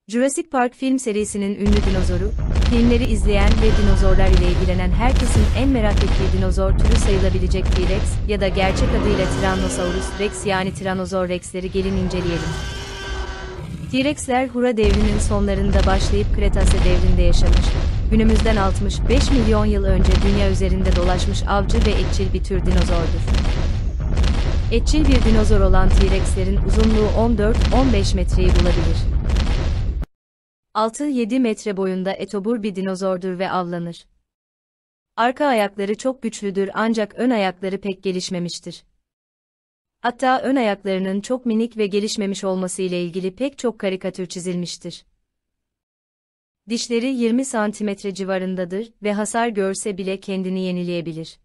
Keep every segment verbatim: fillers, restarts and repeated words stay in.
Jurassic Park film serisinin ünlü dinozoru, filmleri izleyen ve dinozorlar ile ilgilenen herkesin en merak ettiği dinozor türü sayılabilecek T-Rex ya da gerçek adıyla Tyrannosaurus Rex yani Tiranozor Rex'leri gelin inceleyelim. T-Rex'ler Hura devrinin sonlarında başlayıp Kretase devrinde yaşamış, günümüzden altmış beş milyon yıl önce dünya üzerinde dolaşmış avcı ve etçil bir tür dinozordur. Etçil bir dinozor olan T-Rex'lerin uzunluğu on dört on beş metreyi bulabilir. altı yedi metre boyunda etobur bir dinozordur ve avlanır. Arka ayakları çok güçlüdür ancak ön ayakları pek gelişmemiştir. Hatta ön ayaklarının çok minik ve gelişmemiş olması ile ilgili pek çok karikatür çizilmiştir. Dişleri yirmi santimetre civarındadır ve hasar görse bile kendini yenileyebilir.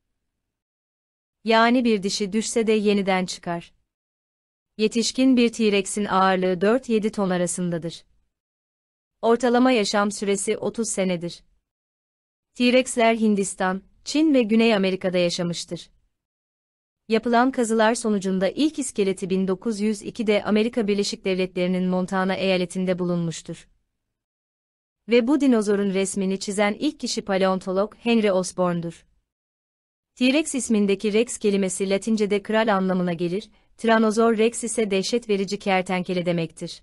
Yani bir dişi düşse de yeniden çıkar. Yetişkin bir T-Rex'in ağırlığı dört yedi ton arasındadır. Ortalama yaşam süresi otuz senedir. T-Rex'ler Hindistan, Çin ve Güney Amerika'da yaşamıştır. Yapılan kazılar sonucunda ilk iskeleti bin dokuz yüz ikide Amerika Birleşik Devletleri'nin Montana eyaletinde bulunmuştur. Ve bu dinozorun resmini çizen ilk kişi paleontolog Henry Osborn'dur. T-Rex ismindeki Rex kelimesi Latince'de kral anlamına gelir, Tyrannosaurus Rex ise dehşet verici kertenkele demektir.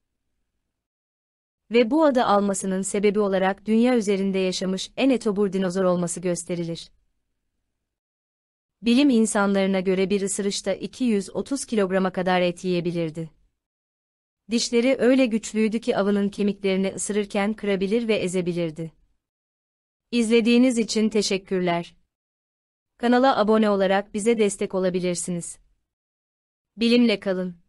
Ve bu adı almasının sebebi olarak dünya üzerinde yaşamış en etobur dinozor olması gösterilir. Bilim insanlarına göre bir ısırışta iki yüz otuz kilograma kadar et yiyebilirdi. Dişleri öyle güçlüydü ki avının kemiklerini ısırırken kırabilir ve ezebilirdi. İzlediğiniz için teşekkürler. Kanala abone olarak bize destek olabilirsiniz. Bilimle kalın.